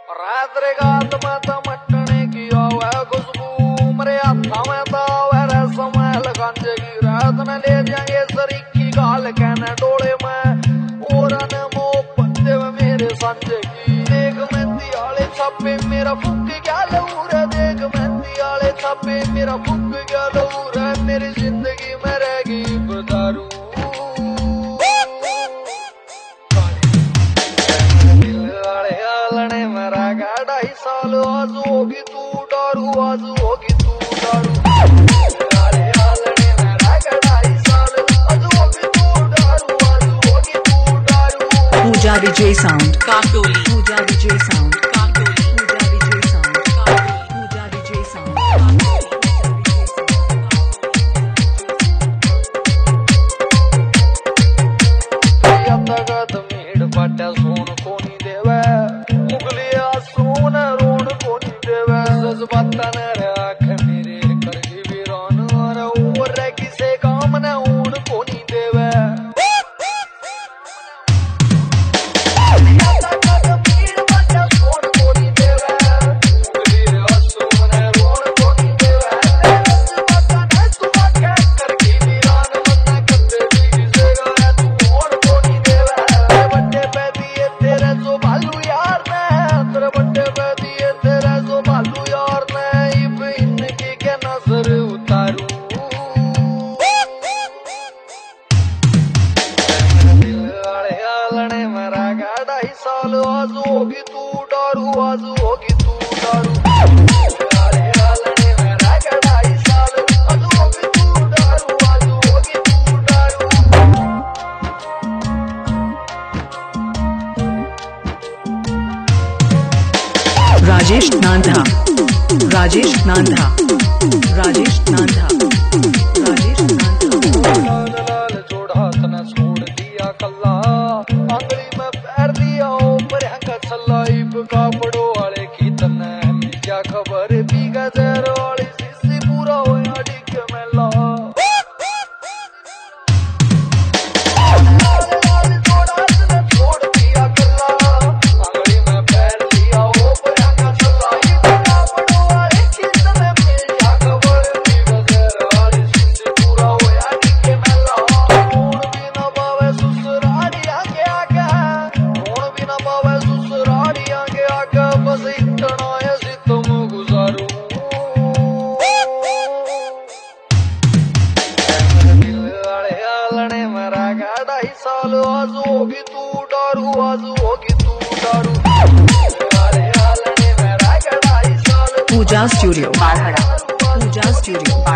रात रे गात में तो मटने की आवे खुशबू, मेरे हाथा में तो आवे रसम गांजे की। रात में ले जाएंगे शरीक की गाल कहने डोले में, और अनमो पत्ते में मेरे संजय की। देख मेहंदी आले छापे मेरा फुक क्या लहूर है, देख मेहंदी आले छापे मेरा फुक क्या लहूर है। मेरी जिंदगी में रहेगी बदारू, साल आज होगी तू दारू, आज होगी तू दारू। Pooja Vijay sound Kakoli, Pooja Vijay sound Kakoli, Pooja Vijay sound Kakoli, Pooja Vijay sound मीड़ पटा सोन कोनी देवे, मुगलिया सोन रोन कोनी देवे। जज्बाता न राख मेरे करगी वीरान, और किसे काम न ऊन कोनी देवे। साल आज होगी तू दारू, आज होगी तू दारू। राजेश नांधा, राजेश नांधा, राजेश नांधा, राजेश नांधा। लाल लाल जोड़ा तना छोड़ दिया कल्ला, आंगली में पैर दिया ऊपर हंगा छल्ला। इब कापड़ों वाले की तना क्या खबर, पीगा जहर वाली शीशी पूरा होया डिग मेला। साल आज होगी तू दारू, आज होगी तू दारू। Pooja studio Barhada, Pooja studio.